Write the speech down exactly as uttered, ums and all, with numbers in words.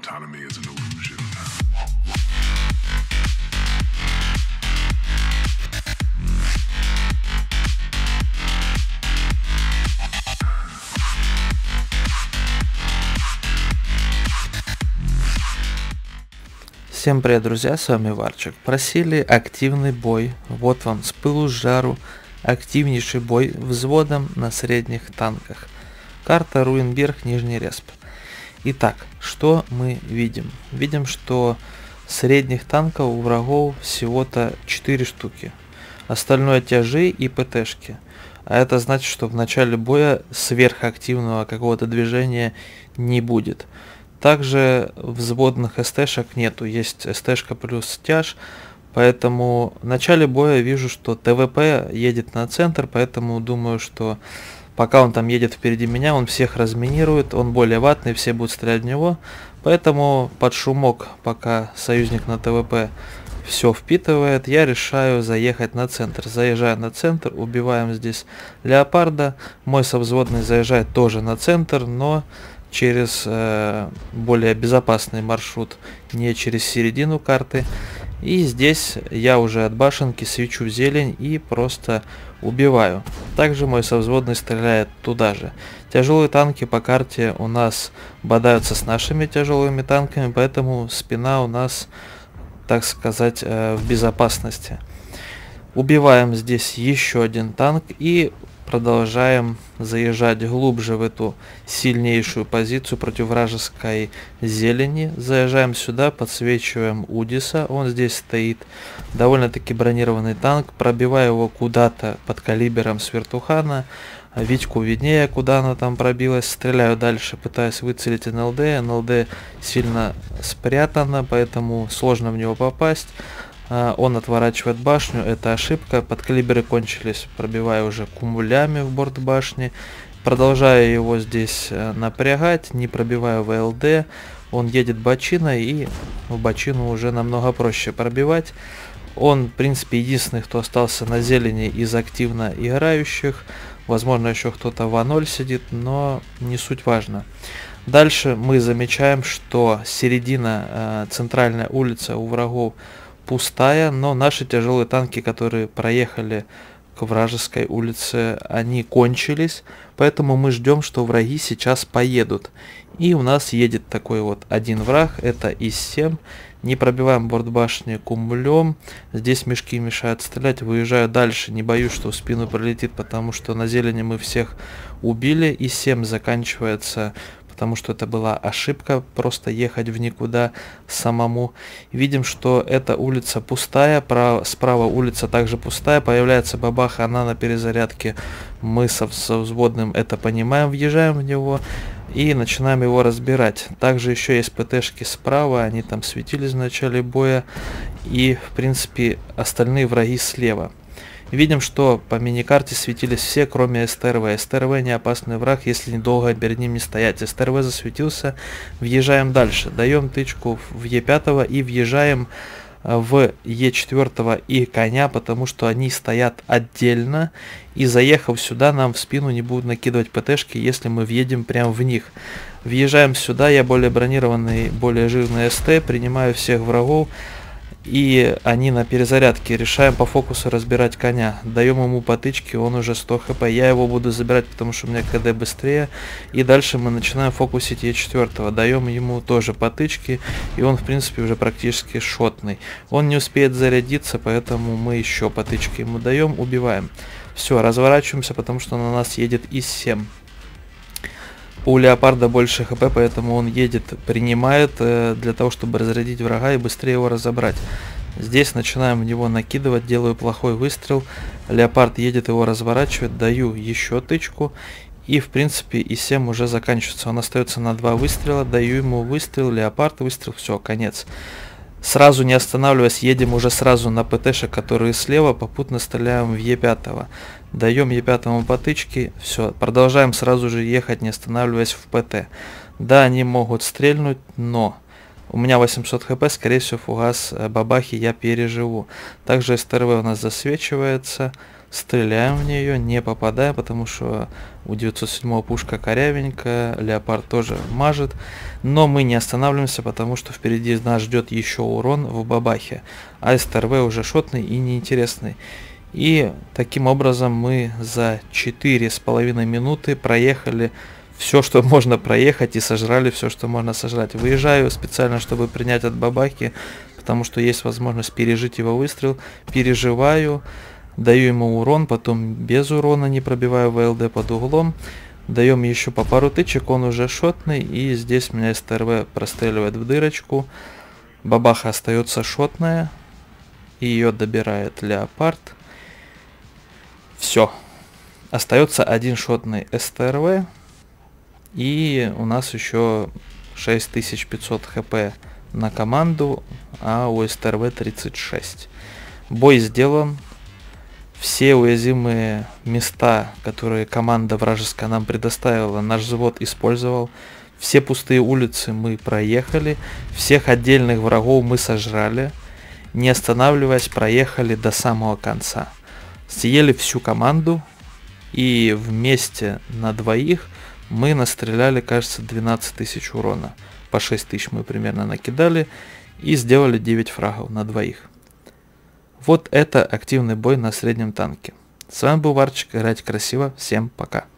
Autonomy is an illusion. Всем привет, друзья, с вами Варчик. Просили активный бой, вот вам с пылу с жару, активнейший бой взводом на средних танках. Карта Руинберг, Нижний Респ. Итак, что мы видим? Видим, что средних танков у врагов всего-то четыре штуки. Остальное тяжи и ПТшки. А это значит, что в начале боя сверхактивного какого-то движения не будет. Также взводных СТшек нету, есть СТшка плюс тяж, поэтому в начале боя вижу, что ТВП едет на центр, поэтому думаю, что пока он там едет впереди меня, он всех разминирует, он более ватный, все будут стрелять в него, поэтому под шумок, пока союзник на ТВП все впитывает, я решаю заехать на центр. Заезжаю на центр, убиваем здесь леопарда, мой совзводный заезжает тоже на центр, но через э, более безопасный маршрут, не через середину карты. И здесь я уже от башенки свечу в зелень и просто убиваю. Также мой совзводный стреляет туда же. Тяжелые танки по карте у нас бодаются с нашими тяжелыми танками, поэтому спина у нас, так сказать, э, в безопасности. Убиваем здесь еще один танк и продолжаем заезжать глубже в эту сильнейшую позицию против вражеской зелени. Заезжаем сюда, подсвечиваем Удиса. Он здесь стоит. Довольно-таки бронированный танк. Пробиваю его куда-то под калибером с вертухана. Витьку виднее, куда она там пробилась. Стреляю дальше, пытаюсь выцелить эн эл дэ. эн эл дэ сильно спрятано, поэтому сложно в него попасть. Он отворачивает башню, это ошибка, подкалиберы кончились, пробиваю уже кумулями в борт башни, продолжаю его здесь напрягать, не пробиваю вэ эл дэ, он едет бочиной, и в бочину уже намного проще пробивать. Он, в принципе, единственный, кто остался на зелени из активно играющих, возможно, еще кто-то в а ноль сидит, но не суть важно. Дальше мы замечаем, что середина, э, центральная улица у врагов пустая, но наши тяжелые танки, которые проехали к вражеской улице, они кончились, поэтому мы ждем, что враги сейчас поедут. И у нас едет такой вот один враг, это ИС семь. Не пробиваем борт башни кумулем, здесь мешки мешают стрелять, выезжаю дальше, не боюсь, что в спину пролетит, потому что на зелени мы всех убили. ИС семь заканчивается, потому что это была ошибка, просто ехать в никуда самому. Видим, что эта улица пустая, прав, справа улица также пустая, появляется бабаха, она на перезарядке, мы со, со взводным это понимаем, въезжаем в него и начинаем его разбирать. Также еще есть ПТшки справа, они там светились в начале боя, и в принципе остальные враги слева. Видим, что по миникарте светились все, кроме эс тэ эр вэ. эс тэ эр вэ не опасный враг, если недолго перед ним не стоять. эс тэ эр вэ засветился, въезжаем дальше. Даем тычку в е пять и въезжаем в е четыре и коня, потому что они стоят отдельно. И заехав сюда, нам в спину не будут накидывать ПТшки, если мы въедем прямо в них. Въезжаем сюда, я более бронированный, более жирный эс тэ, принимаю всех врагов. И они на перезарядке. Решаем по фокусу разбирать коня. Даем ему потычки, он уже сто хп. Я его буду забирать, потому что у меня ка дэ быстрее. И дальше мы начинаем фокусить е четыре. Даем ему тоже потычки. И он, в принципе, уже практически шотный. Он не успеет зарядиться, поэтому мы еще потычки ему даем. Убиваем. Все, разворачиваемся, потому что на нас едет ИС семь. У леопарда больше хп, поэтому он едет, принимает э, для того, чтобы разрядить врага и быстрее его разобрать. Здесь начинаем в него накидывать, делаю плохой выстрел. Леопард едет, его разворачивает, даю еще тычку. И в принципе ИС семь уже заканчивается. Он остается на два выстрела, даю ему выстрел, леопард выстрел, все, конец. Сразу не останавливаясь, едем уже сразу на ПТшек, которые слева, попутно стреляем в е пять. Даем е пять потычки, все, продолжаем сразу же ехать, не останавливаясь в ПТ. Да, они могут стрельнуть, но У меня восемьсот хп, скорее всего, фугас бабахи я переживу. Также эс тэ эр вэ у нас засвечивается. Стреляем в нее, не попадая, потому что у девятьсот седьмого пушка корявенькая, леопард тоже мажет. Но мы не останавливаемся, потому что впереди нас ждет еще урон в бабахе. А эс тэ эр вэ уже шотный и неинтересный. И таким образом мы за четыре с половиной минуты проехали все, что можно проехать, и сожрали все, что можно сожрать. Выезжаю специально, чтобы принять от бабахи, потому что есть возможность пережить его выстрел. Переживаю. Даю ему урон, потом без урона не пробиваю вэ эл дэ под углом. Даем еще по пару тычек, он уже шотный. И здесь меня эс тэ эр вэ простреливает в дырочку. Бабаха остается шотная. И ее добирает леопард. Все. Остается один шотный эс тэ эр вэ. И у нас еще шесть тысяч пятьсот хп на команду, а у эс тэ эр вэ тридцать шесть. Бой сделан. Все уязвимые места, которые команда вражеская нам предоставила, наш взвод использовал. Все пустые улицы мы проехали. Всех отдельных врагов мы сожрали. Не останавливаясь, проехали до самого конца. Съели всю команду. И вместе на двоих мы настреляли, кажется, двенадцать тысяч урона. По шесть тысяч мы примерно накидали. И сделали девять фрагов на двоих. Вот это активный бой на среднем танке. С вами был Варчик. Играйте красиво. Всем пока.